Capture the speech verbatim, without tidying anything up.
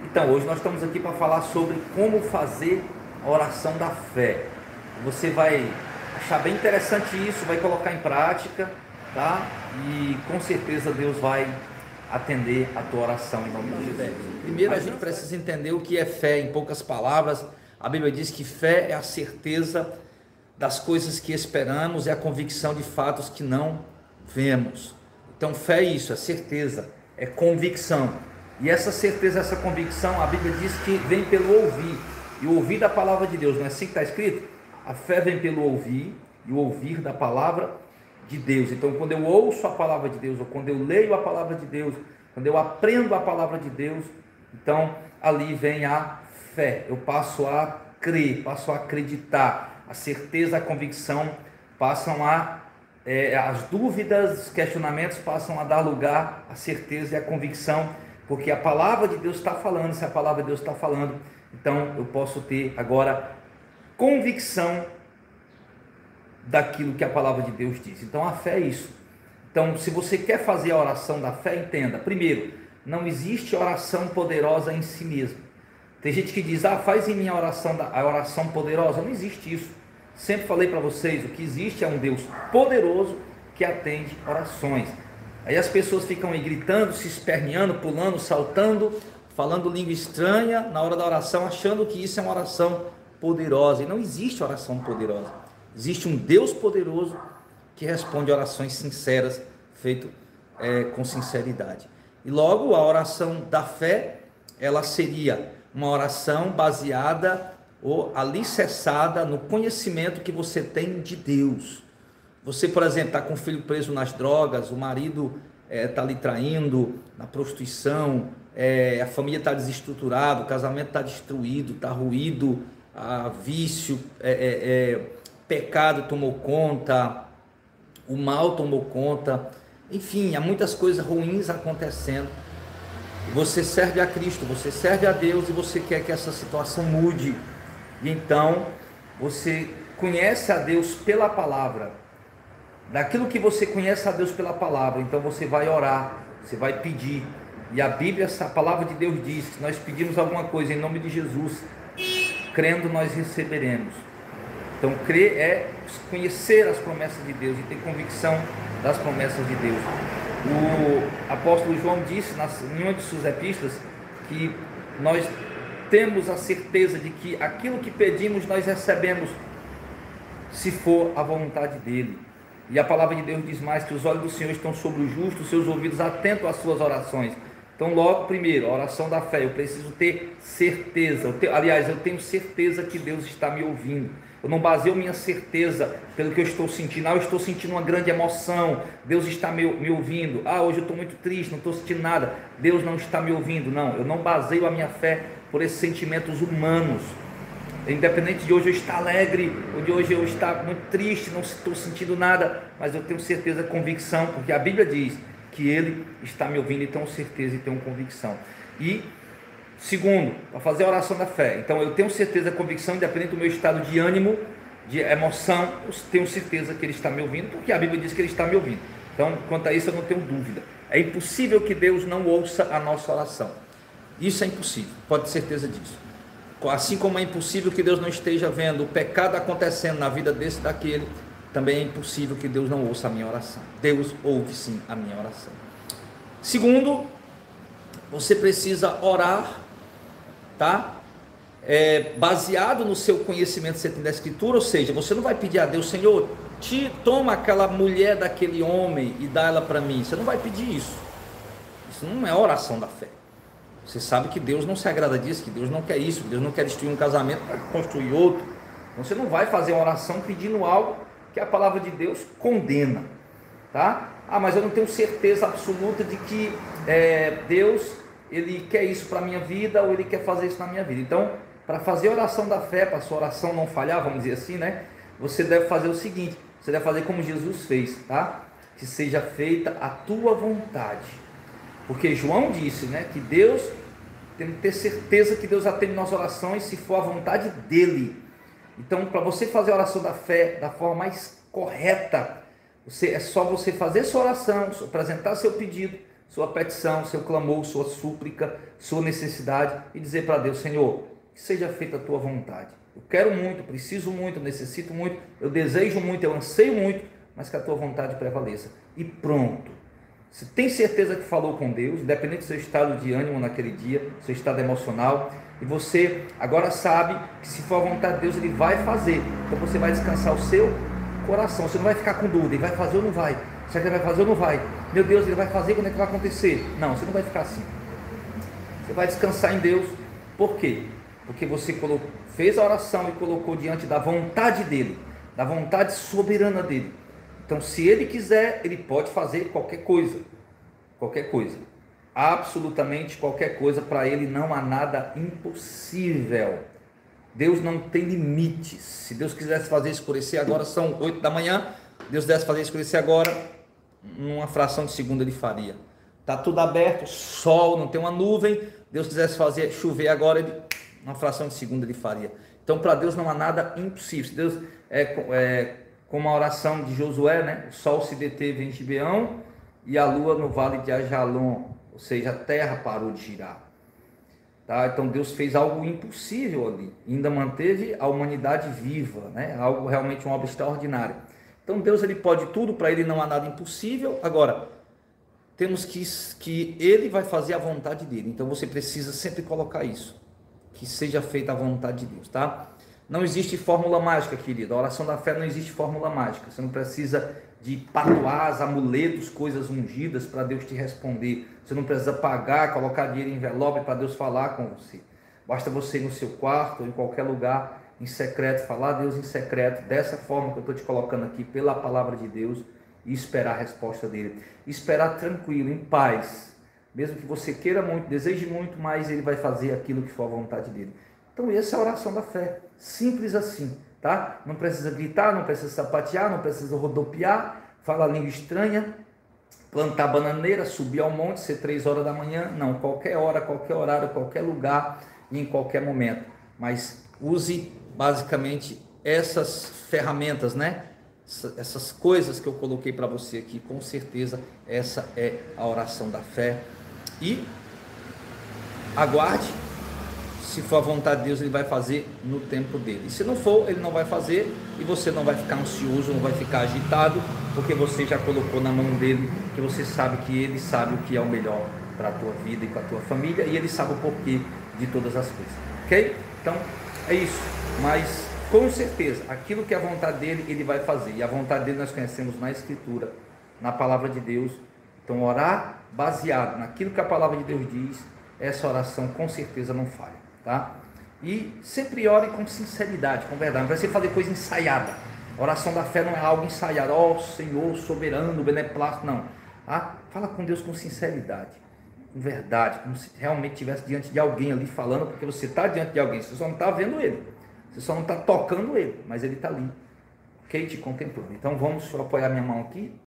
Então, hoje nós estamos aqui para falar sobre como fazer a oração da fé. Você vai achar bem interessante isso, vai colocar em prática, tá? E com certeza Deus vai atender a tua oração em nome de Jesus. Primeiro a gente precisa entender o que é fé, em poucas palavras. A Bíblia diz que fé é a certeza das coisas que esperamos, é a convicção de fatos que não vemos. Então fé é isso, é certeza, é convicção. E essa certeza, essa convicção, a Bíblia diz que vem pelo ouvir, e o ouvir da palavra de Deus, não é assim que está escrito? A fé vem pelo ouvir, e o ouvir da palavra de Deus. Então quando eu ouço a palavra de Deus, ou quando eu leio a palavra de Deus, quando eu aprendo a palavra de Deus, então ali vem a fé, eu passo a crer, passo a acreditar, a certeza, a convicção passam a, é, as dúvidas, os questionamentos passam a dar lugar à certeza e à convicção, porque a palavra de Deus está falando. Se a palavra de Deus está falando, então eu posso ter agora convicção daquilo que a palavra de Deus diz. Então a fé é isso. Então, se você quer fazer a oração da fé, entenda, primeiro, não existe oração poderosa em si mesmo. Tem gente que diz, ah, faz em mim a oração, a oração poderosa. Não existe isso. Sempre falei para vocês, o que existe é um Deus poderoso que atende orações. Aí as pessoas ficam aí gritando, se esperneando, pulando, saltando, falando língua estranha na hora da oração, achando que isso é uma oração poderosa. E não existe oração poderosa. Existe um Deus poderoso que responde orações sinceras, feito é, com sinceridade. E logo a oração da fé, ela seria uma oração baseada ou alicerçada no conhecimento que você tem de Deus. Você, por exemplo, está com o filho preso nas drogas, o marido está é, lhe traindo na prostituição, é, a família está desestruturada, o casamento está destruído, está ruído, a vício, é, é, é, pecado tomou conta, o mal tomou conta, enfim, há muitas coisas ruins acontecendo. Você serve a Cristo, você serve a Deus e você quer que essa situação mude. E então você conhece a Deus pela palavra. Daquilo que você conhece a Deus pela palavra, então você vai orar, você vai pedir. E a Bíblia, essa palavra de Deus diz que nós pedimos alguma coisa em nome de Jesus, crendo nós receberemos. Então crer é conhecer as promessas de Deus e ter convicção das promessas de Deus. O apóstolo João disse em uma de suas epístolas que nós temos a certeza de que aquilo que pedimos nós recebemos, se for a vontade dele. E a palavra de Deus diz mais que os olhos do Senhor estão sobre o justo, os seus ouvidos atentos às suas orações. Então logo, primeiro, a oração da fé, eu preciso ter certeza, eu tenho, aliás, eu tenho certeza que Deus está me ouvindo. Eu não baseio minha certeza pelo que eu estou sentindo. Ah, eu estou sentindo uma grande emoção, Deus está me, me ouvindo. Ah, hoje eu estou muito triste, não estou sentindo nada, Deus não está me ouvindo. Não, eu não baseio a minha fé por esses sentimentos humanos. Independente de hoje eu estar alegre, ou de hoje eu estar muito triste, não estou sentindo nada, mas eu tenho certeza, convicção, porque a Bíblia diz que Ele está me ouvindo, e tenho certeza e tenho convicção. E segundo, para fazer a oração da fé, então eu tenho certeza, convicção, independente do meu estado de ânimo, de emoção, eu tenho certeza que Ele está me ouvindo, porque a Bíblia diz que Ele está me ouvindo. Então, quanto a isso eu não tenho dúvida. É impossível que Deus não ouça a nossa oração. Isso é impossível, pode ter certeza disso. Assim como é impossível que Deus não esteja vendo o pecado acontecendo na vida desse daquele, também é impossível que Deus não ouça a minha oração. Deus ouve sim a minha oração. Segundo, você precisa orar, tá? É, baseado no seu conhecimento que você tem da Escritura, ou seja, você não vai pedir a Deus, Senhor, te toma aquela mulher daquele homem e dá ela para mim. Você não vai pedir isso. Isso não é oração da fé. Você sabe que Deus não se agrada disso, que Deus não quer isso, que Deus não quer destruir um casamento para construir outro. Então você não vai fazer uma oração pedindo algo que a palavra de Deus condena, tá? Ah, mas eu não tenho certeza absoluta de que é, Deus, Ele quer isso para a minha vida, ou Ele quer fazer isso na minha vida. Então, para fazer a oração da fé, para a sua oração não falhar, vamos dizer assim, né? Você deve fazer o seguinte, você deve fazer como Jesus fez, tá? Que seja feita a tua vontade. Porque João disse, né, que Deus, tem que ter certeza que Deus atende nossas orações se for a vontade dEle. Então, para você fazer a oração da fé da forma mais correta, você, é só você fazer sua oração, apresentar seu pedido, sua petição, seu clamor, sua súplica, sua necessidade e dizer para Deus: Senhor, que seja feita a tua vontade. Eu quero muito, preciso muito, necessito muito, eu desejo muito, eu anseio muito, mas que a tua vontade prevaleça. E pronto. Você tem certeza que falou com Deus, independente do seu estado de ânimo naquele dia, seu estado emocional, e você agora sabe que se for a vontade de Deus, Ele vai fazer. Então você vai descansar o seu coração, você não vai ficar com dúvida: Ele vai fazer ou não vai? Será que Ele vai fazer ou não vai? Meu Deus, Ele vai fazer, quando é que vai acontecer? Não, você não vai ficar assim. Você vai descansar em Deus. Por quê? Porque você colocou, fez a oração e colocou diante da vontade dEle, da vontade soberana dEle. Então, se Ele quiser, Ele pode fazer qualquer coisa, qualquer coisa, absolutamente qualquer coisa. Para Ele não há nada impossível. Deus não tem limites. Se Deus quisesse fazer escurecer agora, são oito da manhã, Deus quisesse fazer escurecer agora, numa fração de segundo Ele faria. Está tudo aberto, sol, não tem uma nuvem, Deus quisesse fazer chover agora, ele, uma fração de segundo Ele faria. Então, para Deus não há nada impossível. Se Deus é... é como a oração de Josué, né? O sol se deteve em Gibeão e a lua no vale de Ajalon, ou seja, a terra parou de girar. Tá? Então Deus fez algo impossível ali, ainda manteve a humanidade viva, né? Algo realmente, uma obra extraordinária. Então Deus, Ele pode tudo, para Ele não há nada impossível. Agora, temos que, que Ele vai fazer a vontade dEle, então você precisa sempre colocar isso, que seja feita a vontade de Deus, tá? Não existe fórmula mágica, querido. A oração da fé não existe fórmula mágica. Você não precisa de patuás, amuletos, coisas ungidas para Deus te responder. Você não precisa pagar, colocar dinheiro em envelope para Deus falar com você. Basta você ir no seu quarto ou em qualquer lugar, em secreto, falar a Deus em secreto, dessa forma que eu estou te colocando aqui, pela palavra de Deus, e esperar a resposta dele. Esperar tranquilo, em paz. Mesmo que você queira muito, deseje muito, mas Ele vai fazer aquilo que for a vontade dele. Então essa é a oração da fé, simples assim, tá? Não precisa gritar, não precisa sapatear, não precisa rodopiar, falar língua estranha, plantar bananeira, subir ao monte, ser três horas da manhã, não, qualquer hora, qualquer horário, qualquer lugar e em qualquer momento, mas use basicamente essas ferramentas, né? Essas coisas que eu coloquei para você aqui, com certeza essa é a oração da fé. E aguarde. Se for a vontade de Deus, Ele vai fazer no tempo dele. E se não for, Ele não vai fazer, e você não vai ficar ansioso, não vai ficar agitado, porque você já colocou na mão dele, que você sabe que Ele sabe o que é o melhor para a tua vida e para a tua família, e Ele sabe o porquê de todas as coisas, ok? Então, é isso. Mas, com certeza, aquilo que é a vontade dele, Ele vai fazer. E a vontade dele nós conhecemos na Escritura, na Palavra de Deus. Então, orar baseado naquilo que a Palavra de Deus diz, essa oração com certeza não falha. Tá? E sempre ore com sinceridade, com verdade. Não precisa fazer coisa ensaiada. A oração da fé não é algo ensaiado. Ó oh, Senhor, soberano, beneplácito, não. Tá? Fala com Deus com sinceridade, com verdade, como se realmente estivesse diante de alguém ali falando, porque você está diante de alguém, você só não está vendo Ele, você só não está tocando Ele, mas Ele está ali, ok? Te contemplando. Então vamos apoiar minha mão aqui.